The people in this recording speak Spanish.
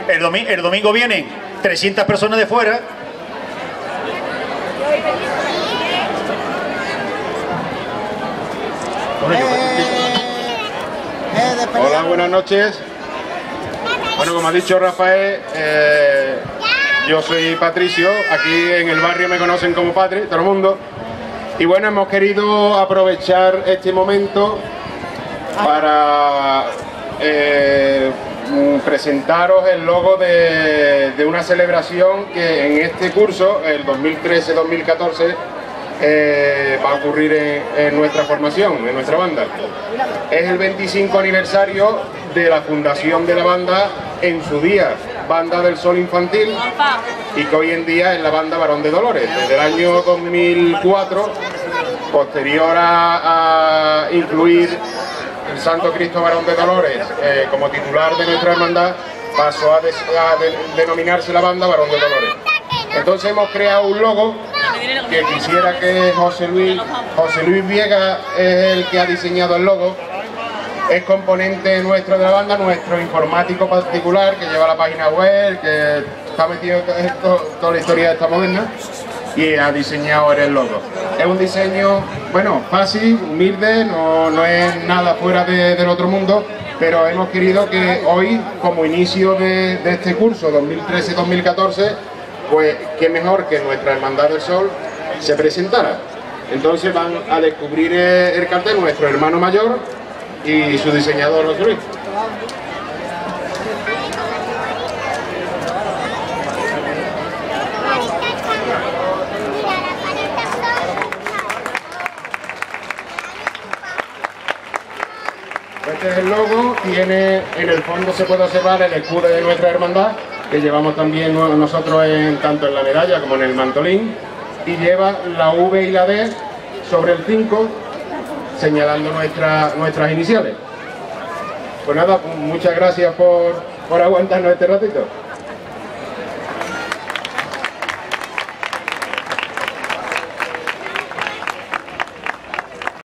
El domingo vienen 300 personas de fuera. Hola, buenas noches. Bueno, como ha dicho Rafael, yo soy Patricio, aquí en el barrio me conocen como Patri, todo el mundo. Y bueno, hemos querido aprovechar este momento para presentaros el logo de una celebración que en este curso, el 2013-2014, va a ocurrir en nuestra formación, en nuestra banda. Es el 25 aniversario de la fundación de la banda en su día, Banda del Sol Infantil, y que hoy en día es la banda Barón de Dolores. Desde el año 2004, posterior a incluir el Santo Cristo Barón de Dolores como titular de nuestra hermandad, pasó a denominarse la banda Barón de Dolores. Entonces hemos creado un logo que quisiera que José Luis Viega es el que ha diseñado el logo. Es componente nuestro de la banda, nuestro informático particular que lleva la página web, que está metido en toda la historia de esta moderna, y ha diseñado el logo. Es un diseño, bueno, fácil, humilde, no es nada fuera del otro mundo, pero hemos querido que hoy, como inicio de este curso 2013-2014, pues qué mejor que nuestra Hermandad del Sol se presentara. Entonces van a descubrir el cartel nuestro hermano mayor y su diseñador José Luis. Este es el logo, tiene en el fondo, se puede observar el escudo de nuestra hermandad, que llevamos también nosotros tanto en la medalla como en el mantolín, y lleva la V y la D sobre el 5, señalando nuestras iniciales. Pues nada, muchas gracias por aguantarnos este ratito.